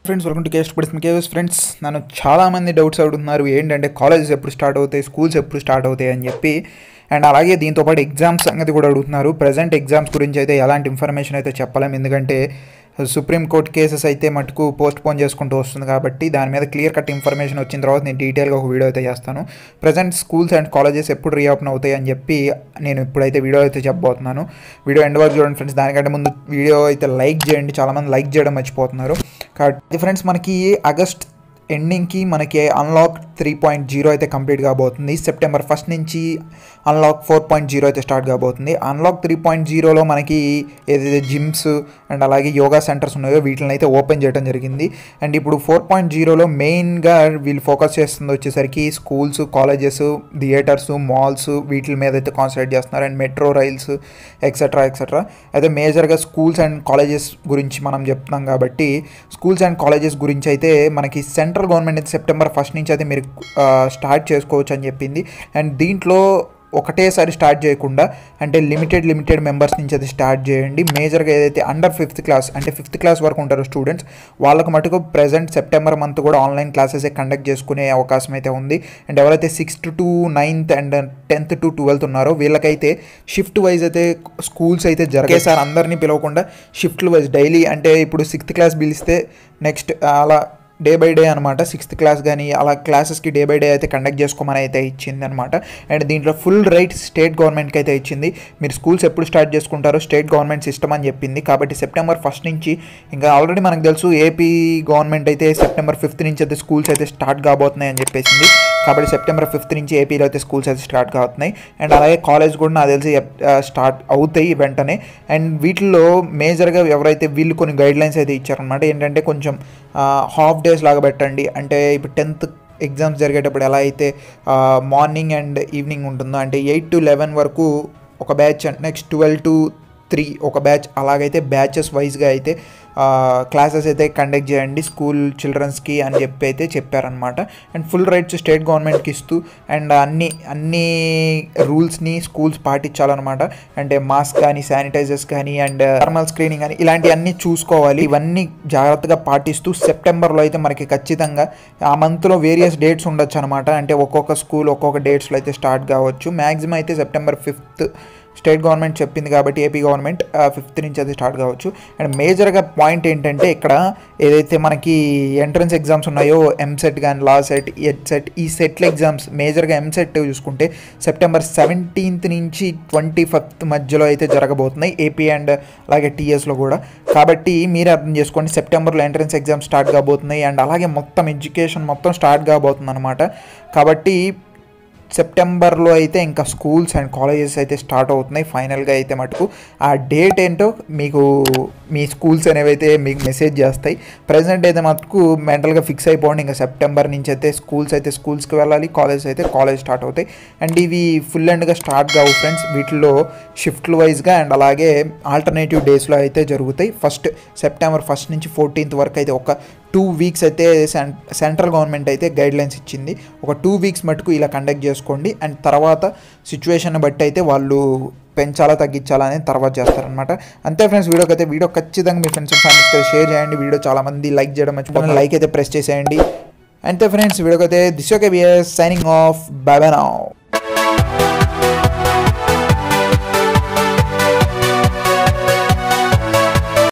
friends welcome to కేస్ట్ పడిస్ కేవస్ ఫ్రెండ్స్ నన్ను చాలామంది డౌట్స్ అడుగుతున్నారు ఏంటంటే కాలేజెస్ ఎప్పుడు స్టార్ట్ అవుతాయి స్కూల్స్ ఎప్పుడు స్టార్ట్ అవుతాయి అని చెప్పి అండ్ అలాగే దీంతోపాటు ఎగ్జామ్స్ సంగతి కూడా అడుగుతున్నారు ప్రజెంట్ ఎగ్జామ్స్ గురించి అయితే ఎలాంటి ఇన్ఫర్మేషన్ అయితే చెప్పలేము ఎందుకంటే సుప్రీంకోర్టు కేసెస్ అయితే మటుకు పోస్ట్ పోన్ చేసుకుంటూ వస్తుంది కాబట్టి దాని మీద క్లియర్ కట్ ఇన్ఫర్మేషన్ వచ్చిన తర్వాత నేను డీటెయిల్గా ఒక వీడియో అయితే చేస్తాను ప్రజెంట్ స్కూల్స్ అండ్ కాలేజెస్ ఎప్పుడు రీఓపెన్ అవుతాయి అని చెప్పి నేను ఇప్పుడైతే వీడియో అయితే చెప్పబోతున్నాను వీడియో ఎండ్ వరకు చూడండి ఫ్రెండ్స్ దానికంటే ముందు వీడియో అయితే లైక్ చేయండి చాలామంది లైక్ చేయడం మర్చిపోతున్నారు కాబట్టి ఫ్రెండ్స్ మనకి ఆగస్ట్ ఎండింగ్కి మనకి అన్లాక్ 3.0 అయితే కంప్లీట్ కాబోతుంది సెప్టెంబర్ 1 నుంచి అన్లాక్ 4.0 అయితే స్టార్ట్ కాబోతుంది అన్లాక్ 3.0లో మనకి ఏదైతే జిమ్స్ అండ్ అలాగే యోగా సెంటర్స్ ఉన్నాయో వీటిని అయితే ఓపెన్ చేయడం జరిగింది అండ్ ఇప్పుడు 4.0లో మెయిన్గా వీళ్ళు ఫోకస్ చేస్తుంది వచ్చేసరికి స్కూల్స్ కాలేజెస్ థియేటర్స్ మాల్స్ వీటి మీద అయితే కాన్సన్ట్రేట్ చేస్తున్నారు అండ్ మెట్రో రైల్స్ ఎక్సెట్రా అయితే మేజర్గా స్కూల్స్ అండ్ కాలేజెస్ గురించి మనం చెప్తున్నాం కాబట్టి స్కూల్స్ అండ్ కాలేజెస్ గురించి అయితే మనకి సెంట్రల్ గవర్నమెంట్ అయితే సెప్టెంబర్ 1 నుంచి అయితే మీరు స్టార్ట్ చేసుకోవచ్చు అని చెప్పింది అండ్ దీంట్లో ఒకటేసారి స్టార్ట్ చేయకుండా అంటే లిమిటెడ్ మెంబర్స్ నుంచి అది స్టార్ట్ చేయండి మేజర్గా ఏదైతే అండర్ 5th క్లాస్ అంటే 5th క్లాస్ వరకు ఉంటారో స్టూడెంట్స్ వాళ్ళకు మటుకు ప్రజెంట్ సెప్టెంబర్ మంత్ కూడా ఆన్లైన్ క్లాసెస్ కండక్ట్ చేసుకునే అవకాశం అయితే ఉంది అండ్ ఎవరైతే 6th to 9th and 10th to 12th ఉన్నారో వీళ్ళకైతే షిఫ్ట్ వైజ్ అయితే స్కూల్స్ అయితే ఒకేసారి అందరినీ పిలవకుండా షిఫ్ట్లు వైజ్ డైలీ అంటే ఇప్పుడు 6th క్లాస్ పిలిస్తే నెక్స్ట్ అలా డే బై డే అనమాట 6th క్లాస్ కానీ అలా క్లాసెస్కి డే బై డే అయితే కండక్ట్ చేసుకోమని అయితే ఇచ్చింది అనమాట అండ్ దీంట్లో ఫుల్ రైట్ స్టేట్ గవర్నమెంట్కి అయితే ఇచ్చింది మీరు స్కూల్స్ ఎప్పుడు స్టార్ట్ చేసుకుంటారో స్టేట్ గవర్నమెంట్ సిస్టమ్ అని చెప్పింది కాబట్టి సెప్టెంబర్ 1 నుంచి ఇంకా ఆల్రెడీ మనకు తెలుసు ఏపీ గవర్నమెంట్ అయితే సెప్టెంబర్ 5th నుంచి అయితే స్కూల్స్ అయితే స్టార్ట్ కాబోతున్నాయి అని చెప్పేసింది కాబట్టి సెప్టెంబర్ 5th నుంచి ఏపీలో అయితే స్కూల్స్ అయితే స్టార్ట్ అవుతున్నాయి అండ్ అలాగే కాలేజ్ కూడా నాకు తెలిసి స్టార్ట్ అవుతాయి వెంటనే అండ్ వీటిల్లో మేజర్గా ఎవరైతే వీళ్ళు కొన్ని గైడ్లైన్స్ అయితే ఇచ్చారనమాట ఏంటంటే కొంచెం హాఫ్ డేస్ లాగా పెట్టండి అంటే ఇప్పుడు 10th ఎగ్జామ్స్ జరిగేటప్పుడు ఎలా అయితే మార్నింగ్ అండ్ ఈవినింగ్ ఉంటుందో అంటే 8 to 11 వరకు ఒక బ్యాచ్ అండ్ నెక్స్ట్ 12 to 3 ఒక బ్యాచ్ అలాగైతే బ్యాచెస్ వైజ్గా అయితే క్లాసెస్ అయితే కండక్ట్ చేయండి స్కూల్ చిల్డ్రన్స్కి అని చెప్పి అయితే చెప్పారనమాట అండ్ ఫుల్ రైట్స్ స్టేట్ గవర్నమెంట్కి ఇస్తూ అండ్ అన్ని రూల్స్ని స్కూల్స్ పాటించాలన్నమాట అంటే మాస్క్ కానీ శానిటైజర్స్ కానీ అండ్ థర్మల్ స్క్రీనింగ్ కానీ ఇలాంటివన్నీ చూసుకోవాలి ఇవన్నీ జాగ్రత్తగా పాటిస్తూ సెప్టెంబర్లో అయితే మనకి ఖచ్చితంగా ఆ మంత్లో వేరియస్ డేట్స్ ఉండొచ్చు అనమాట అంటే ఒక్కొక్క స్కూల్ ఒక్కొక్క డేట్స్లో అయితే స్టార్ట్ కావచ్చు మ్యాక్సిమం అయితే సెప్టెంబర్ 5th స్టేట్ గవర్నమెంట్ చెప్పింది కాబట్టి ఏపీ గవర్నమెంట్ 5th నుంచి అది స్టార్ట్ కావచ్చు అండ్ మేజర్గా పాయింట్ ఏంటంటే ఇక్కడ ఏదైతే మనకి ఎంట్రన్స్ ఎగ్జామ్స్ ఉన్నాయో ఎంసెట్ కానీ లా సెట్ ఎడ్సెట్ ఈ సెట్ల ఎగ్జామ్స్ మేజర్గా ఎంసెట్ చూసుకుంటే సెప్టెంబర్ 17th నుంచి 25th మధ్యలో అయితే జరగబోతున్నాయి ఏపీ అండ్ అలాగే టీఎస్లో కూడా కాబట్టి మీరు అర్థం చేసుకోండి సెప్టెంబర్లో ఎంట్రన్స్ ఎగ్జామ్స్ స్టార్ట్ కాబోతున్నాయి అండ్ అలాగే మొత్తం ఎడ్యుకేషన్ మొత్తం స్టార్ట్ కాబోతుంది అనమాట కాబట్టి సెప్టెంబర్లో అయితే ఇంకా స్కూల్స్ అండ్ కాలేజెస్ అయితే స్టార్ట్ అవుతున్నాయి ఫైనల్గా అయితే మటుకు ఆ డేట్ ఏంటో మీకు మీ స్కూల్స్ అనేవి అయితే మీకు మెసేజ్ చేస్తాయి ప్రజెంట్ అయితే మటుకు మెంటల్గా ఫిక్స్ అయిపోండి ఇంకా సెప్టెంబర్ నుంచి అయితే స్కూల్స్కి వెళ్ళాలి కాలేజ్ అయితే కాలేజ్ స్టార్ట్ అవుతాయి అండ్ ఇవి ఫుల్ అండ్గా స్టార్ట్ కావు ఫ్రెండ్స్ వీటిలో షిఫ్ట్లు వైజ్గా అండ్ అలాగే ఆల్టర్నేటివ్ డేస్లో అయితే జరుగుతాయి సెప్టెంబర్ 1 నుంచి 14th వరకు అయితే ఒక 2 weeks అయితే సెంట్రల్ గవర్నమెంట్ అయితే గైడ్లైన్స్ ఇచ్చింది ఒక 2 weeks మటుకు ఇలా కండక్ట్ చేసుకోండి అండ్ తర్వాత సిచ్యువేషన్ బట్టి అయితే వాళ్ళు పెంచాలా తగ్గించాలా అనేది తర్వాత చేస్తారనమాట అంతే ఫ్రెండ్స్ వీడియో ఖచ్చితంగా మీ ఫ్రెండ్స్ ఫ్యామిలీస్తో షేర్ చేయండి వీడియో చాలామంది లైక్ చేయడం మర్చిపోకండి లైక్ అయితే ప్రెస్ చేసేయండి అంతే ఫ్రెండ్స్ వీడియోకి అయితే this okay BS signing off bye bye now